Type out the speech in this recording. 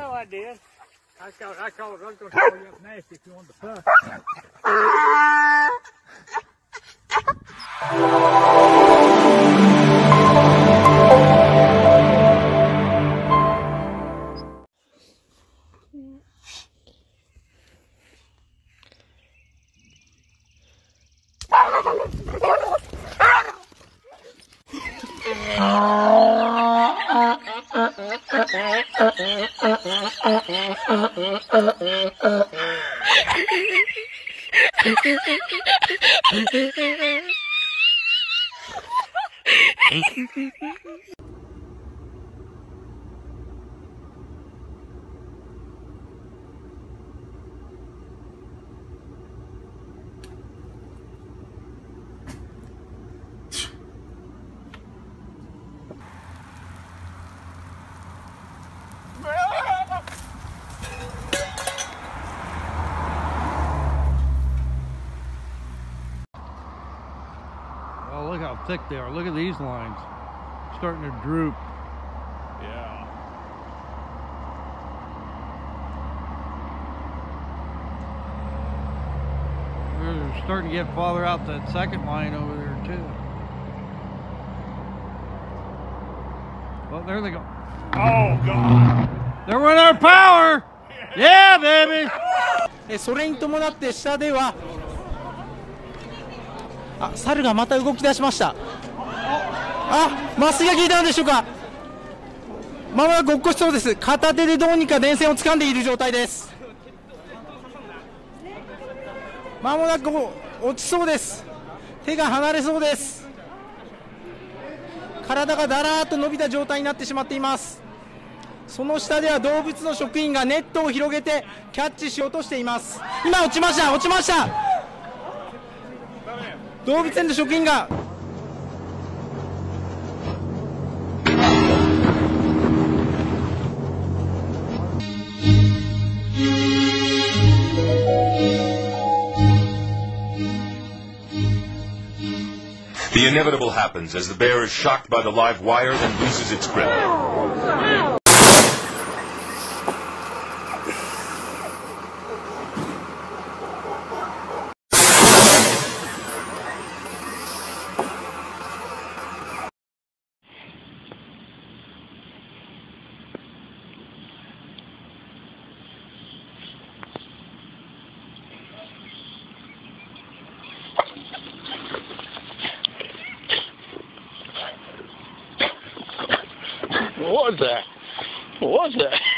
Well, I did. I thought I was going to call you up nasty if you wanted to fuss. Oh, look how thick they are. Look at these lines. Starting to droop. Yeah. They're starting to get farther out that second line over there too. Well, there they go. Oh, God. They're running out of power! Yeah, baby! それに伴って下では猿がまた動き出しました。麻酔が効いたのでしょうか。まもなく落っこちそうです。片手でどうにか電線を掴んでいる状態です。まもなく落ちそうです。手が離れそうです。体がだらーっと伸びた状態になってしまっています。その下では動物の職員がネットを広げてキャッチしようとしています。今落ちました、落ちました。動物園の職員が The inevitable happens as the bear is shocked by the live wire and loses its grip. What was that? What was that?